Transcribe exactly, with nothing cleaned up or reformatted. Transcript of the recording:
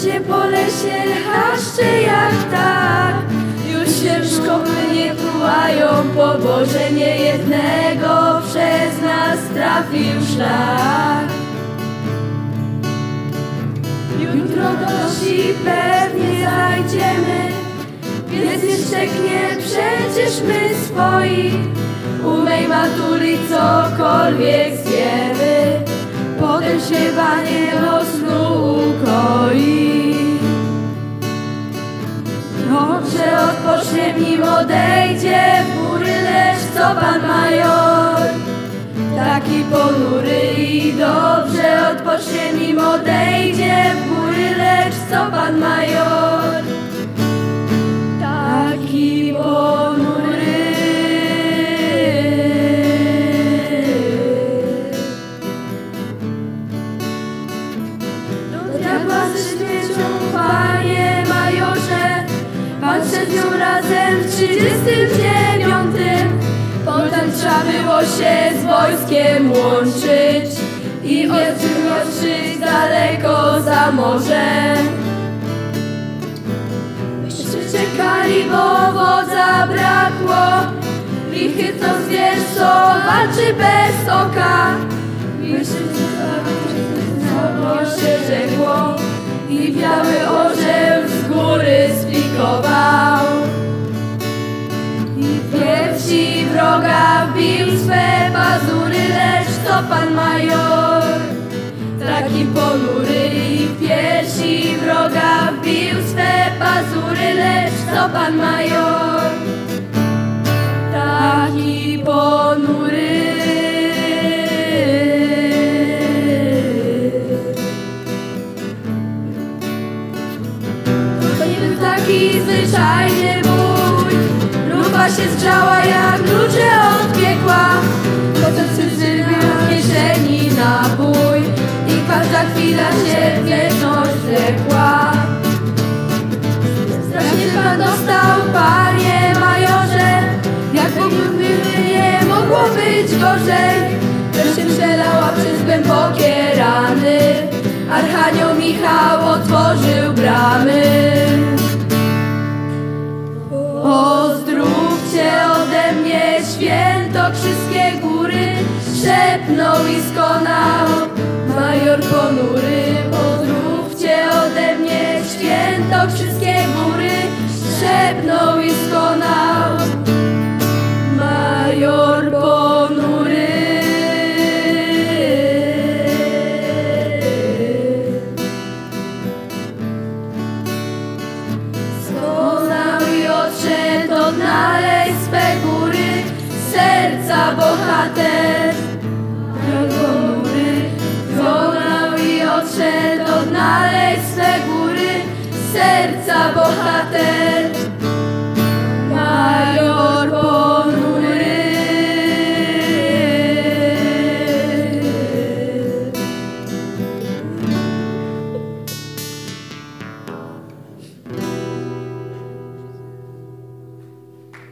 Idzie po lesie, chaszcze jak tak. Już się szkoły nie tułają, po Boże niejednego przez nas trafił szlak. Jutro do wsi pewnie zajdziemy, więc jeszcze nie przecież my swoi. U mej matuli cokolwiek zjemy, potem śpiewanie do snu ukoi. Dobrze odpocznie, nim odejdzie w góry, lecz co pan major taki ponury? I dobrze odpocznie, nim odejdzie w góry, lecz co pan major taki ponury? Do diabła ze śmiercią, panie majorze, pan przed nią razem w trzydziestym dziewiątym. Potem trzeba było się z wojskiem łączyć i odżyć daleko za morze. Myśmy czekali, bo wodza brakło, lichy to zwierz, co walczy bez oka. Myśmy co się rzekło i biały orzeł z góry splikował. I w piersi wroga wbił swe pazury, lecz co pan major taki ponury? I w piersi wroga wbił swe pazury, lecz co pan major taki ponury? To nie był taki zwyczajny bój, lufa się zgrzała jak klucze od piekła. Potem wszyscy w kieszeni nabój i każda chwila się wieczność wlekła. Strasznie pan dostał, panie majorze, jak mógłby nie mogło być gorzej. Wreszcie przelała przez głębokie rany, archanioł Michał otworzył bramy. Pozdrówcie ode mnie świętokrzyskie góry, szepnął i skonał major ponury. Pozdrówcie ode mnie świętokrzyskie góry, szepnął i skonał major ponury. Odnaleźć swe góry, serca bohater ponury. Zgonał i odszedł, odnaleźć swe góry, serca bohater